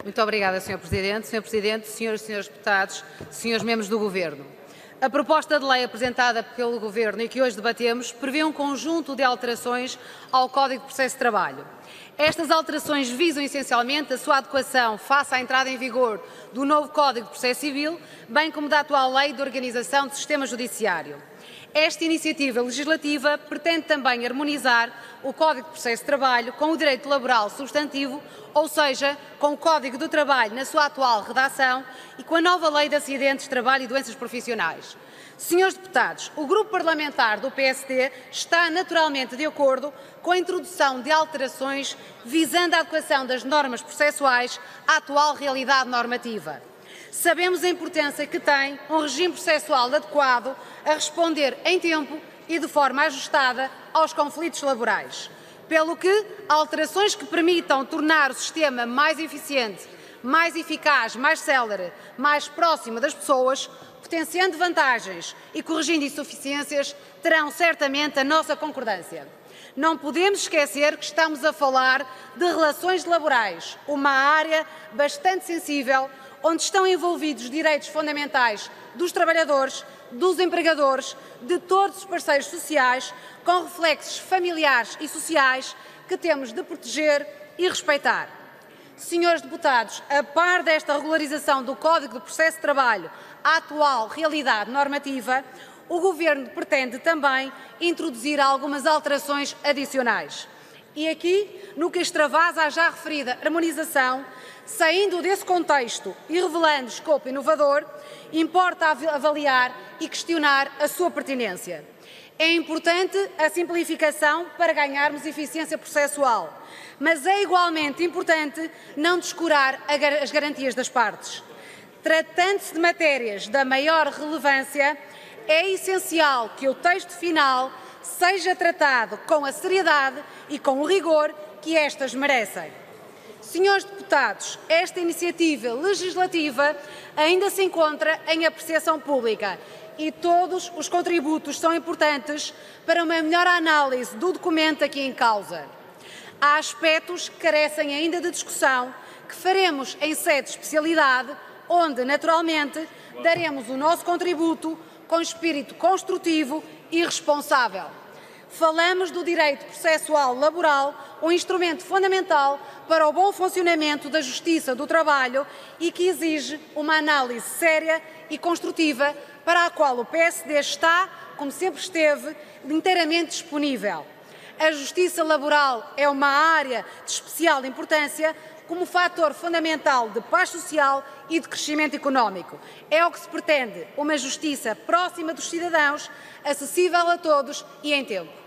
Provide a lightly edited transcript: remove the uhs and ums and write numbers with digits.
Muito obrigada, Sr. Presidente. Sr. Presidente, senhoras e senhores deputados, senhores membros do Governo. A proposta de lei apresentada pelo Governo e que hoje debatemos prevê um conjunto de alterações ao Código de Processo de Trabalho. Estas alterações visam essencialmente a sua adequação face à entrada em vigor do novo Código de Processo Civil, bem como da atual Lei de Organização do Sistema Judiciário. Esta iniciativa legislativa pretende também harmonizar o Código de Processo de Trabalho com o direito laboral substantivo, ou seja, com o Código do Trabalho na sua atual redação e com a nova Lei de Acidentes de Trabalho e Doenças Profissionais. Senhores deputados, o Grupo Parlamentar do PSD está naturalmente de acordo com a introdução de alterações visando a adequação das normas processuais à atual realidade normativa. Sabemos a importância que tem um regime processual adequado a responder em tempo e de forma ajustada aos conflitos laborais. Pelo que, alterações que permitam tornar o sistema mais eficiente, mais eficaz, mais célere, mais próximo das pessoas, potenciando vantagens e corrigindo insuficiências, terão certamente a nossa concordância. Não podemos esquecer que estamos a falar de relações laborais, uma área bastante sensível, onde estão envolvidos direitos fundamentais dos trabalhadores, dos empregadores, de todos os parceiros sociais, com reflexos familiares e sociais que temos de proteger e respeitar. Senhores deputados, a par desta regularização do Código de Processo de Trabalho à atual realidade normativa, o Governo pretende também introduzir algumas alterações adicionais. E aqui, no que extravasa a já referida harmonização, saindo desse contexto e revelando escopo inovador, importa avaliar e questionar a sua pertinência. É importante a simplificação para ganharmos eficiência processual, mas é igualmente importante não descurar as garantias das partes. Tratando-se de matérias da maior relevância, é essencial que o texto final seja tratado com a seriedade e com o rigor que estas merecem. Senhores deputados, esta iniciativa legislativa ainda se encontra em apreciação pública e todos os contributos são importantes para uma melhor análise do documento aqui em causa. Há aspectos que carecem ainda de discussão que faremos em sede de especialidade, onde, naturalmente, daremos o nosso contributo com espírito construtivo e responsável. Falamos do direito processual laboral, um instrumento fundamental para o bom funcionamento da justiça do trabalho e que exige uma análise séria e construtiva para a qual o PSD está, como sempre esteve, inteiramente disponível. A justiça laboral é uma área de especial importância como fator fundamental de paz social e de crescimento económico. É o que se pretende, uma justiça próxima dos cidadãos, acessível a todos e em tempo.